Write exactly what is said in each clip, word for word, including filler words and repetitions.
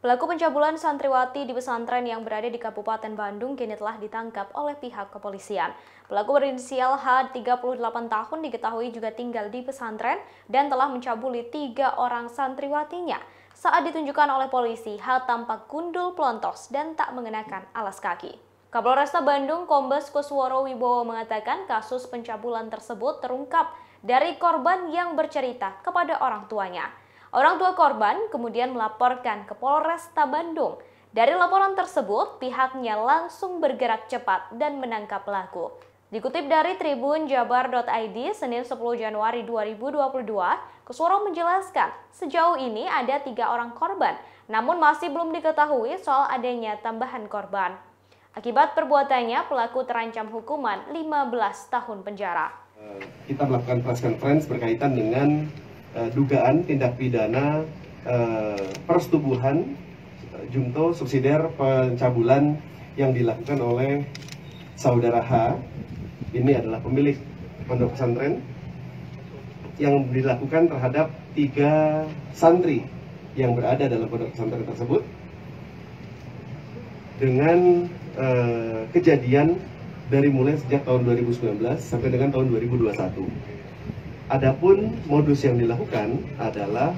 Pelaku pencabulan santriwati di pesantren yang berada di Kabupaten Bandung kini telah ditangkap oleh pihak kepolisian. Pelaku berinisial H, tiga puluh delapan tahun, diketahui juga tinggal di pesantren dan telah mencabuli tiga orang santriwatinya. Saat ditunjukkan oleh polisi, H tampak gundul pelontos dan tak mengenakan alas kaki. Kapolresta Bandung Kombes Kusworo Wibowo mengatakan kasus pencabulan tersebut terungkap dari korban yang bercerita kepada orang tuanya. Orang tua korban kemudian melaporkan ke Polresta Bandung. Dari laporan tersebut, pihaknya langsung bergerak cepat dan menangkap pelaku. Dikutip dari Tribun Jabar titik I D, Senin sepuluh Januari dua ribu dua puluh dua, Kusworo menjelaskan sejauh ini ada tiga orang korban, namun masih belum diketahui soal adanya tambahan korban. Akibat perbuatannya, pelaku terancam hukuman lima belas tahun penjara. Kita melakukan press conference berkaitan dengan Uh, dugaan tindak pidana uh, persetubuhan uh, junto subsidiar pencabulan yang dilakukan oleh saudara H. Ini adalah pemilik pondok pesantren yang dilakukan terhadap tiga santri yang berada dalam pondok pesantren tersebut dengan uh, kejadian dari mulai sejak tahun dua ribu sembilan belas sampai dengan tahun dua ribu dua puluh satu. Adapun modus yang dilakukan adalah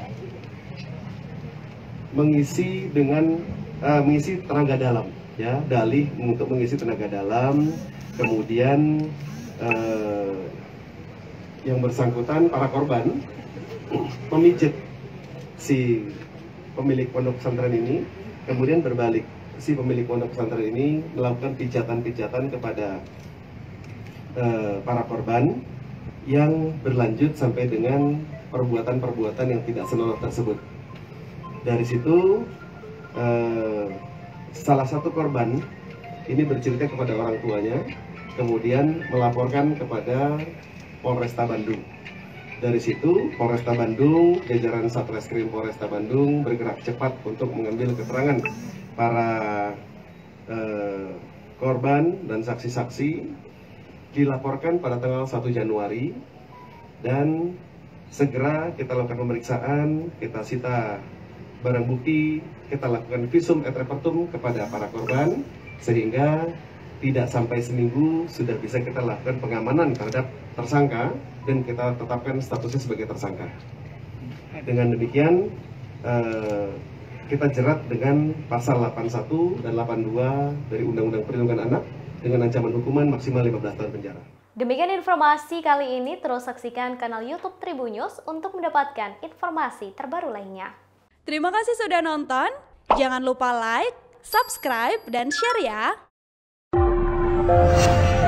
mengisi dengan uh, mengisi tenaga dalam, ya, dalih untuk mengisi tenaga dalam, kemudian uh, yang bersangkutan para korban memijit si pemilik pondok pesantren ini, kemudian berbalik si pemilik pondok pesantren ini melakukan pijatan-pijatan kepada uh, para korban yang berlanjut sampai dengan perbuatan-perbuatan yang tidak senonoh tersebut. Dari situ, eh, salah satu korban ini bercerita kepada orang tuanya, kemudian melaporkan kepada Polresta Bandung. Dari situ, Polresta Bandung, jajaran Satreskrim Polresta Bandung bergerak cepat untuk mengambil keterangan para eh, korban dan saksi-saksi. Dilaporkan pada tanggal satu Januari dan segera kita lakukan pemeriksaan, kita sita barang bukti, kita lakukan visum et repertum kepada para korban sehingga tidak sampai seminggu sudah bisa kita lakukan pengamanan terhadap tersangka dan kita tetapkan statusnya sebagai tersangka. Dengan demikian eh, kita jerat dengan pasal delapan puluh satu dan delapan puluh dua dari Undang-Undang Perlindungan Anak dengan ancaman hukuman maksimal lima belas tahun penjara. Demikian informasi kali ini, terus saksikan kanal YouTube Tribun News untuk mendapatkan informasi terbaru lainnya. Terima kasih sudah nonton, jangan lupa like, subscribe, dan share ya!